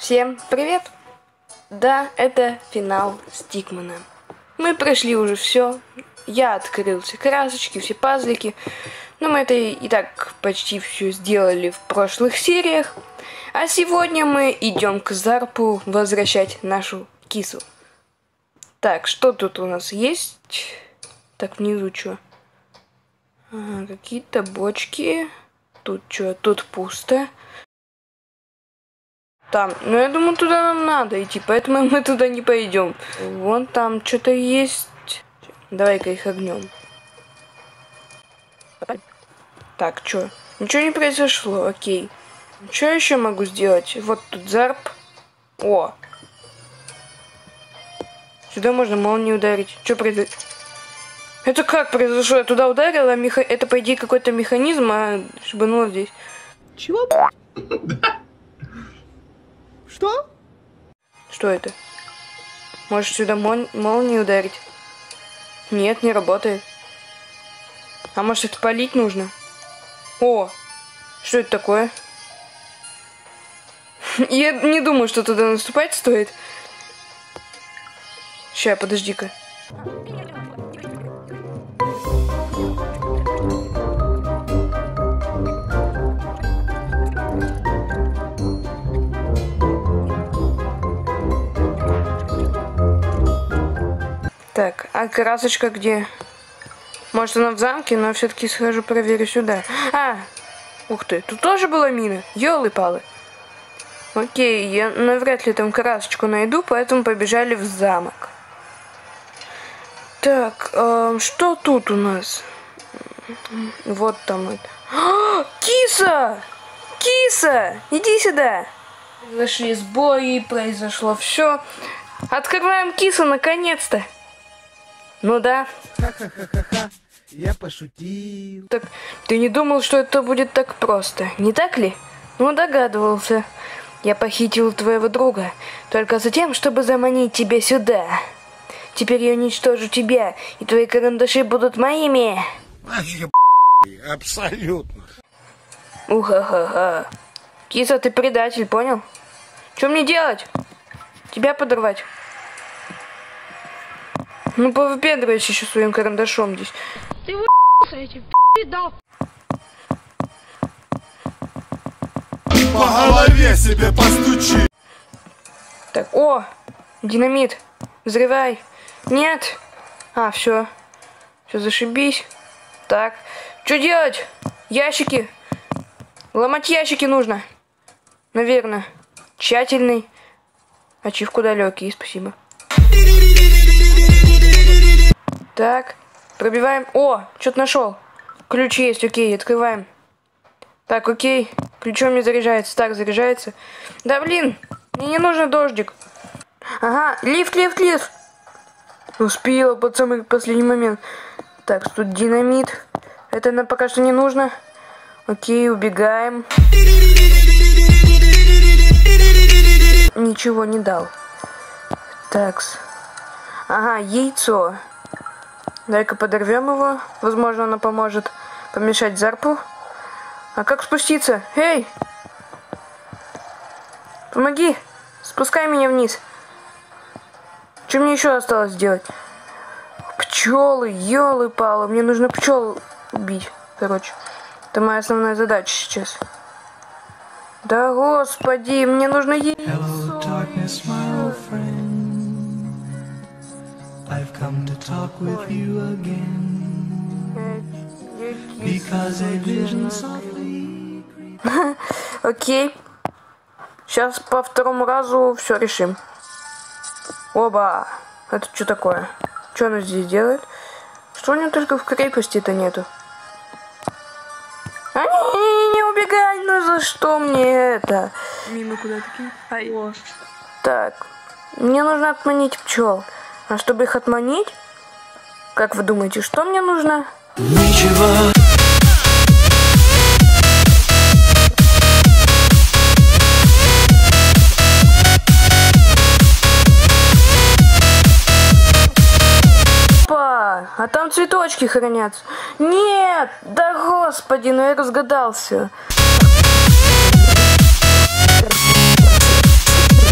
Всем привет! Да, это финал Стикмана. Мы прошли уже все. Я открыл все красочки, все пазлики. Но мы это и так почти все сделали в прошлых сериях. А сегодня мы идем к Зарпу возвращать нашу кису. Так, что тут у нас есть? Так, внизу что? Ага, какие-то бочки. Тут что? Тут пусто. Там, ну я думаю, туда нам надо идти, поэтому мы туда не пойдем. Вон там что-то есть. Давай-ка их огнем. Так, что? Ничего не произошло, окей. Что еще могу сделать? Вот тут Зарп. О! Сюда можно молнией ударить. Что произошло? Это как произошло? Я туда ударила, это по идее какой-то механизм, а шибануло здесь. Чего? Что? Что это? Может сюда молнией ударить? Нет, не работает. А может это полить нужно? О! Что это такое? Я не думаю, что туда наступать стоит. Ща, подожди-ка. Так, а красочка где? Может она в замке, но все-таки схожу проверю сюда. А! Ух ты, тут тоже была мина. Ёлы-палы. Окей, я навряд ли там красочку найду, поэтому побежали в замок. Так, что тут у нас? Вот там это. А, киса! Киса! Иди сюда! Произошли сбои, произошло все. Открываем кису наконец-то. Ну да. Ха-ха-ха-ха-ха. Я пошутил. Так, ты не думал, что это будет так просто, не так ли? Ну, догадывался. Я похитил твоего друга только за тем, чтобы заманить тебя сюда. Теперь я уничтожу тебя, и твои карандаши будут моими. Вообще, абсолютно. Уха-ха-ха. Киса, ты предатель, понял? Что мне делать? Тебя подорвать? Ну, повыпендривайся еще своим карандашом здесь. Ты вы***ся этим пи***дал. По голове себе постучи. Так, о, динамит, взрывай. Нет. А, все. Все, зашибись. Так, что делать? Ящики. Ломать ящики нужно. Наверное. Тщательный. Ачивку далекий, спасибо. Так, пробиваем. О, что-то нашел. Ключ есть, окей, открываем. Так, окей. Ключом не заряжается. Так, заряжается. Да блин, мне не нужен дождик. Ага, лифт. Успела под самый последний момент. Так, тут динамит. Это нам пока что не нужно. Окей, убегаем. Ничего не дал. Такс. Ага, яйцо. Давай-ка подорвем его. Возможно, оно поможет помешать Зарпу. А как спуститься? Эй! Помоги! Спускай меня вниз. Что мне еще осталось сделать? Пчелы, ёлы-палы. Мне нужно пчел убить. Короче, это моя основная задача сейчас. Да господи, мне нужно яйцо. I've come to talk with you again because a vision softly. Окей. Сейчас по второму разу все решим. Оба! Это что такое? Что оно здесь делает? Что у него только в крепости-то нету? А, не убегай! Ну за что мне это? Мимо куда-то кинь. Так, мне нужно отманить пчел. А чтобы их отманить, как вы думаете, что мне нужно? Ничего. Опа! А там цветочки хранятся. Нет! Да господи, ну я разгадался.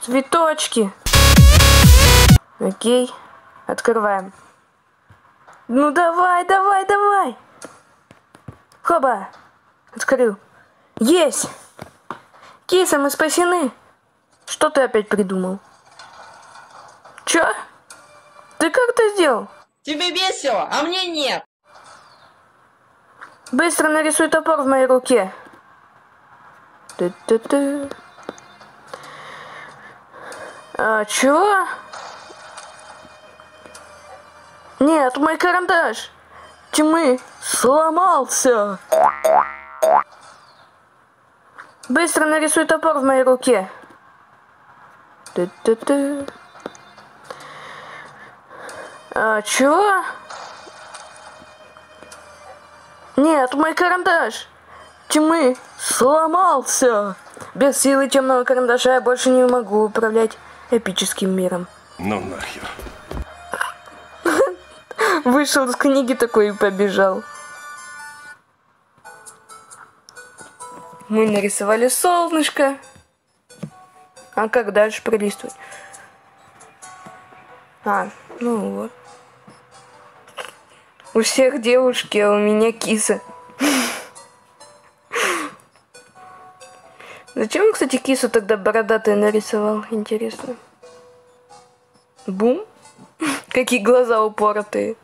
Цветочки. Окей. Открываем. Ну давай, давай, давай. Хоба. Открыл. Есть. Киса, мы спасены. Что ты опять придумал? Чё? Ты как это сделал? Тебе весело, а мне нет. Быстро нарисуй топор в моей руке. Ты-ты-ты. А, чего? Нет, мой карандаш тьмы сломался. Быстро нарисуй топор в моей руке. Ты-ты-ты. А, чего? Нет, мой карандаш тьмы сломался. Без силы темного карандаша я больше не могу управлять эпическим миром. Ну нахер. Вышел из книги такой и побежал. Мы нарисовали солнышко. А как дальше пролистывать? А, ну вот. У всех девушки, а у меня киса. Зачем он, кстати, кису тогда бородатую нарисовал? Интересно. Бум. Какие глаза упоротые.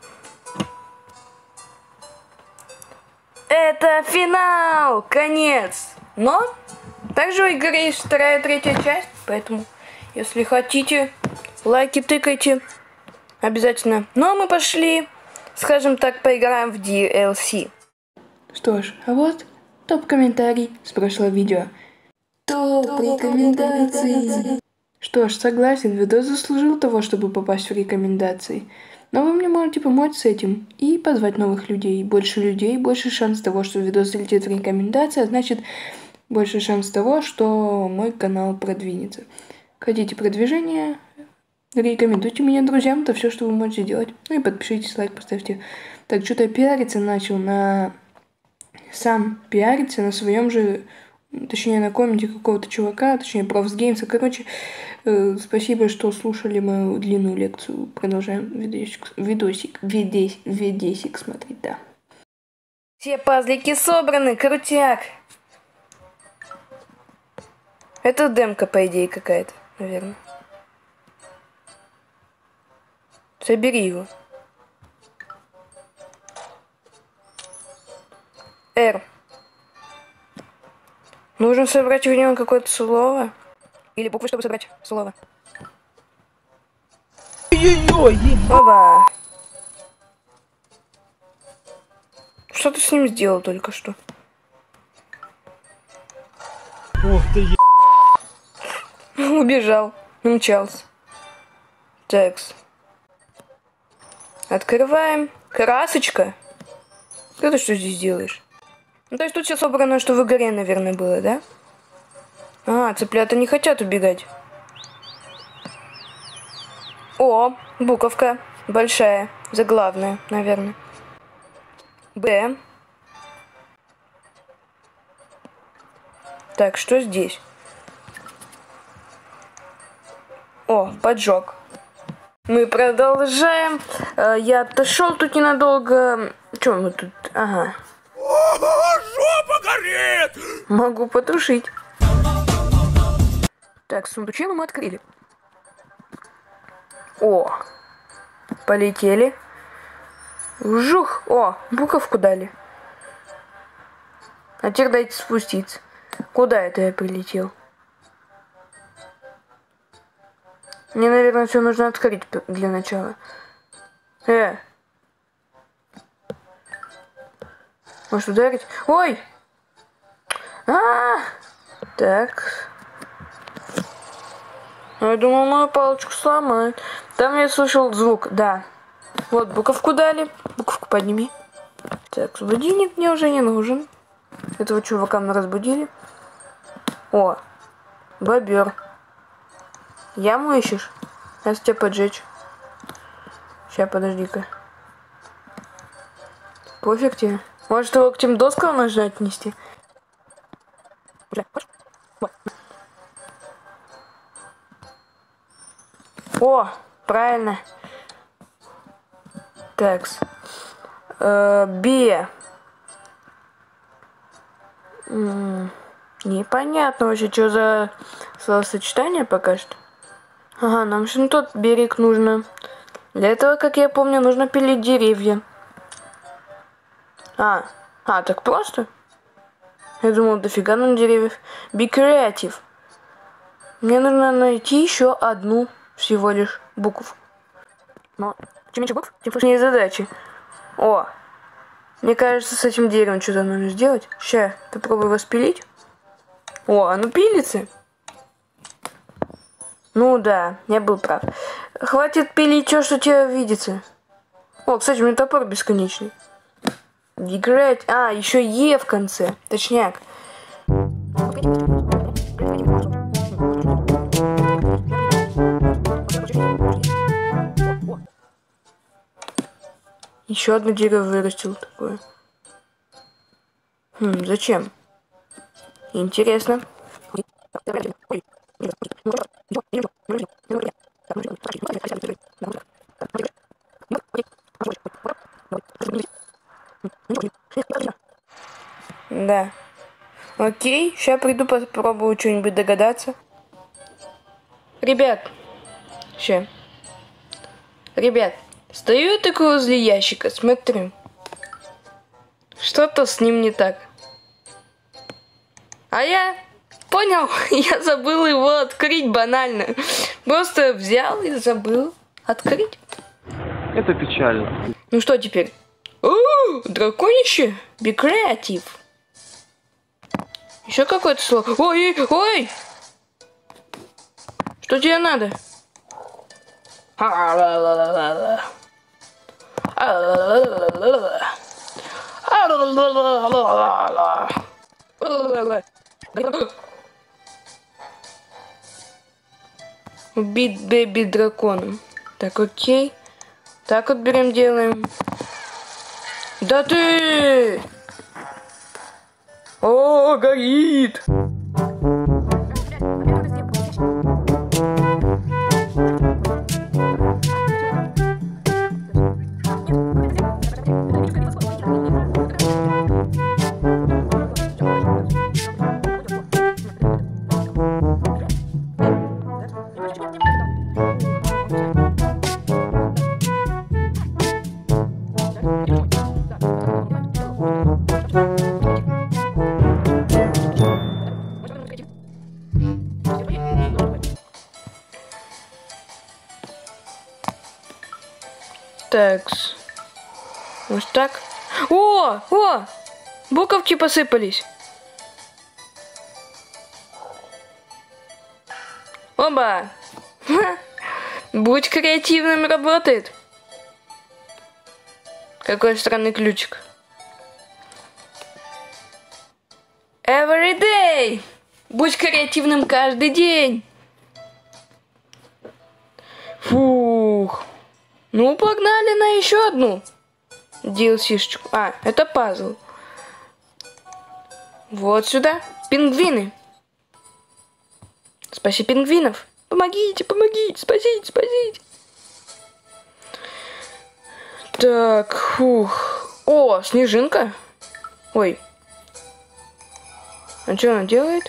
Это финал! Конец! Но также у игры есть вторая и третья часть. Поэтому, если хотите, лайки тыкайте. Обязательно. Ну а мы пошли, скажем так, поиграем в DLC. Что ж, а вот топ-комментарий с прошлого видео. Топ-рекомендации. Что ж, согласен, видос заслужил того, чтобы попасть в рекомендации. Но вы мне можете помочь с этим и позвать новых людей. Больше, больше шанс того, что видос залетит в рекомендации, а значит, больше шанс того, что мой канал продвинется. Хотите продвижения? Рекомендуйте меня друзьям, это все, что вы можете делать. Ну и подпишитесь, лайк поставьте. Так, что-то пиариться начал на... Сам пиариться на своем же... Точнее, на комменте какого-то чувака, точнее, профсгеймса. Короче, спасибо, что слушали мою длинную лекцию. Продолжаем видосик смотреть, да. Все пазлики собраны, крутяк. Это демка, по идее, какая-то, наверное. Собери его. R. Нужно собрать в нем какое-то слово. Или буквы, чтобы собрать слово. Оба. Что ты с ним сделал только что? Ух ты, Убежал. Умчался. Текст. Открываем. Красочка. Ты что здесь делаешь? Ну, то есть тут все собрано, что в игре, наверное, было, да? А, цыплята не хотят убегать. О, буковка. Большая. Заглавная, наверное. Б. Так, что здесь? О, поджог. Мы продолжаем. Я отошел тут ненадолго. Что мы тут? Ага. жопа горит! Могу потушить. Так, сундучину мы открыли. О, полетели. Жух. О, буковку дали. А теперь дайте спуститься. Куда это я прилетел? Мне, наверное, все нужно открыть для начала. Может ударить? Ой! Так. Я думал, мою палочку сломают. Там я слышал звук, да. Вот, буковку дали. Буковку подними. Так, будильник мне уже не нужен. Этого чувака мы разбудили. О, бобер. Яму ищешь? Я тебя поджечь. Сейчас, подожди-ка. Пофиг тебе. Может, его к тем доскам нужно отнести? О, правильно. Такс. Б. Непонятно вообще, что за словосочетание пока что. Ага, нам же на тот берег нужно. Для этого, как я помню, нужно пилить деревья. Так просто? Я думал, дофига нам деревьев. Be creative. Мне нужно найти еще одну всего лишь букву. Но чем меньше букв, тем сложнее задачи. О, мне кажется, с этим деревом что-то нужно сделать. Сейчас попробую распилить. О, оно пилится. Ну да, я был прав. Хватит пилить все, что тебе видится. О, кстати, у меня топор бесконечный. Играть. Еще Е в конце. Точняк. Еще одно дерево вырастил такое. Зачем? Интересно. Да. Окей, сейчас приду попробую что-нибудь догадаться. Ребят, стою я такой возле ящика, смотрю. Что-то с ним не так. А я понял, я забыл его открыть банально. Просто взял и забыл открыть. Это печально. Ну что теперь? Драконище? Be creative. Еще какое-то слово. Ой! Что тебе надо? Убить бэби драконом. Так, окей. Так вот берем, делаем. Да ты! О, горит! Такс. Вот так. О! Буковки посыпались. Оба! Будь креативным, работает. Какой странный ключик. Every day! Будь креативным каждый день. Фух. Ну, погнали на еще одну DLC-шечку. Это пазл. Вот сюда. Пингвины. Спаси пингвинов. Помогите, спасите. Так, фух. О, снежинка. Ой. А что она делает?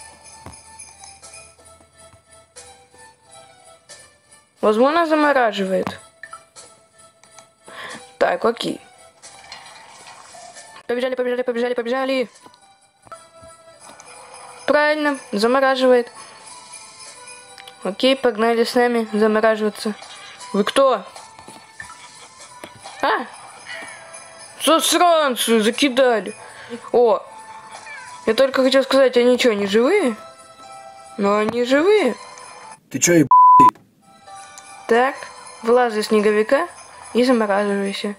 Возможно, замораживает. Так, окей. Побежали. Правильно, замораживает. Окей, погнали с нами замораживаться. Вы кто? Засранцы, закидали. О, я только хотел сказать, они что, не живые? Но они живые. Ты чё, еб***ь? Так, влазь из снеговика и замораживайся.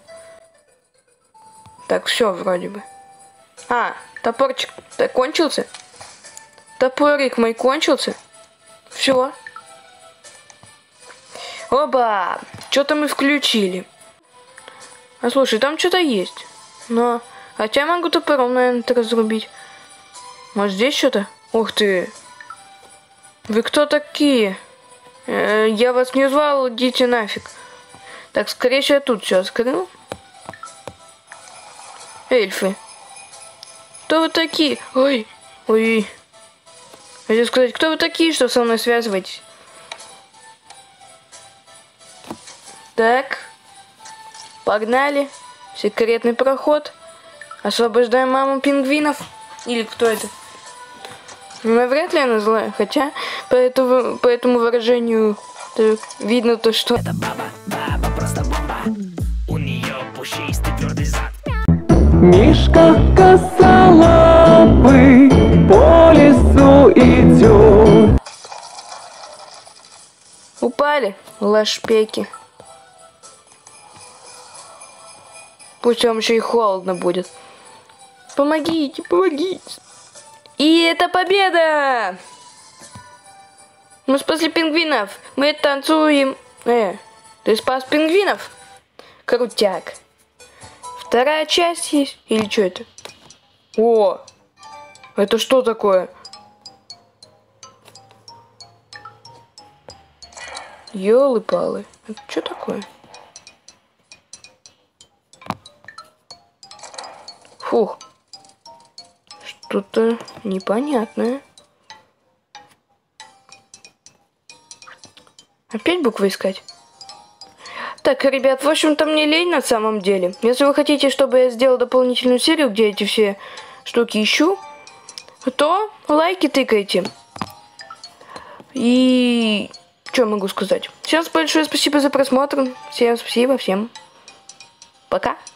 Так, все вроде бы. Топорчик кончился? Топорик мой кончился? Все. Оба! Что-то мы включили. Слушай, там что-то есть. Но... Хотя могу топором, наверное, это разрубить. Может, здесь что-то? Ух ты! Вы кто такие? Я вас не звал, идите нафиг. Так, скорее всего, я тут все открыл. Эльфы. Кто вы такие? Ой, ой. Хотел сказать, кто вы такие, что со мной связываетесь? Так. Погнали. Секретный проход. Освобождаем маму пингвинов. Или кто это? Навряд ли она злая. Хотя по этому выражению видно то, что... Это баба просто бомба. У нее пушистый твердый зад. Мишка косолапый по лесу идет. Упали лошпеки. Пусть вам еще и холодно будет. Помогите, помогите. И это победа! Мы спасли пингвинов. Мы танцуем. Ты спас пингвинов? Крутяк. Вторая часть есть? Или что это? О! Это что такое? Ёлы-палы. Это что такое? Фух. Что-то непонятное. Опять буквы искать? Так, ребят, в общем-то мне лень на самом деле. Если вы хотите, чтобы я сделал дополнительную серию, где эти все штуки ищу, то лайки тыкайте. И что могу сказать? Всем большое спасибо за просмотр. Всем спасибо, всем пока.